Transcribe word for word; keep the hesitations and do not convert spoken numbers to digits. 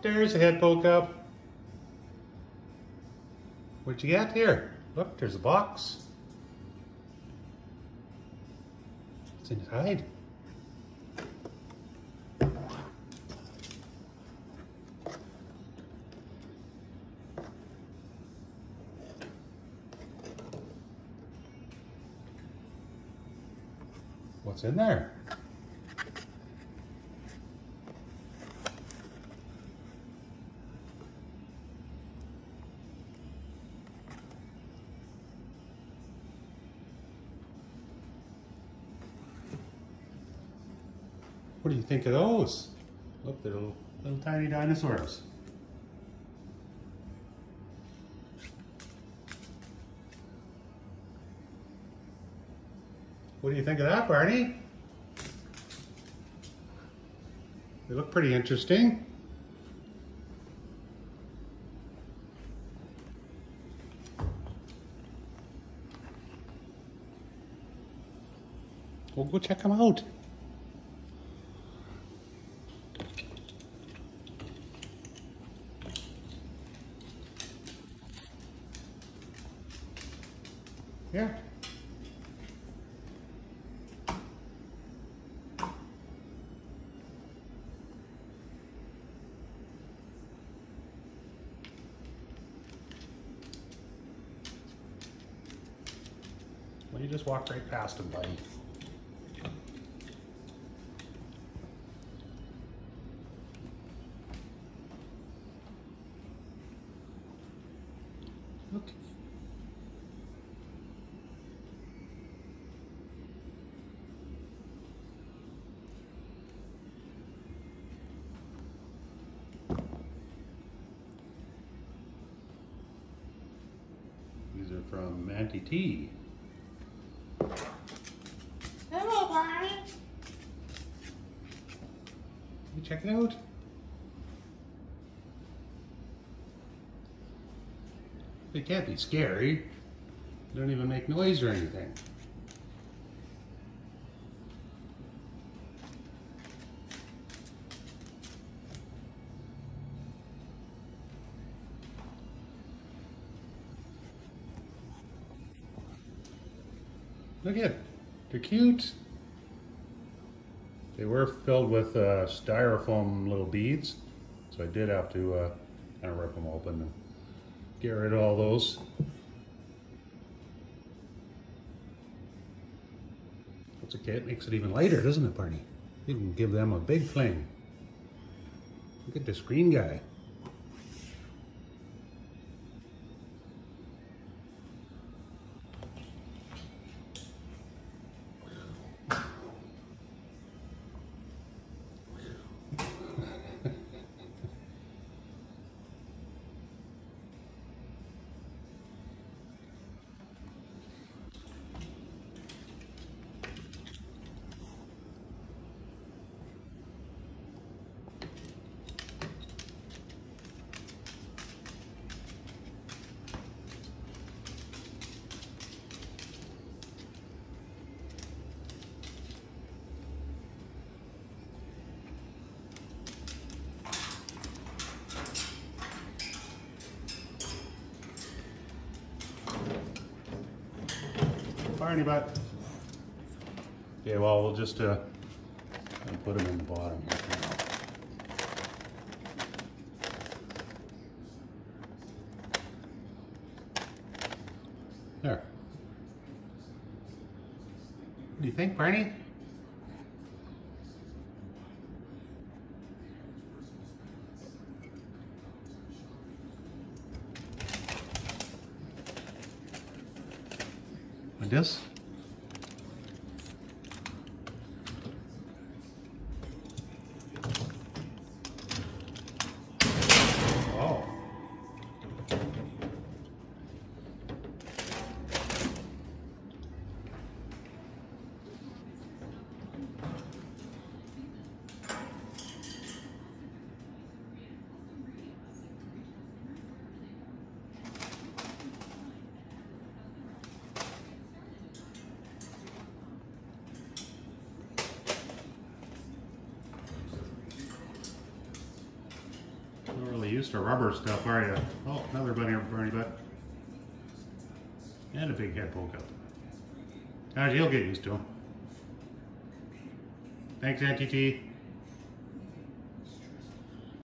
Look, there's a head poke up. What'd you get here? Look, there's a box. What's inside? What's in there? What do you think of those? Look, they're little, little tiny dinosaurs. What do you think of that, Barney? They look pretty interesting. Well, go check them out. Yeah. Well, you just walk right past him, buddy. Look. These are from Auntie T. Hello, Barney. You check it out. They can't be scary. They don't even make noise or anything. Look at it. They're cute. They were filled with uh, styrofoam little beads, so I did have to uh, kind of rip them open and get rid of all those. That's okay, it makes it even lighter, doesn't it, Barney? You can give them a big fling. Look at this green guy. Barney butt. Okay, well, we'll just uh, put them in the bottom here for now. There. What do you think, Barney? Like this? Oh. Not really used to rubber stuff, are you? Oh, another bunny Barney butt. And a big head poke out. Now you'll get used to them. Thanks, Auntie T.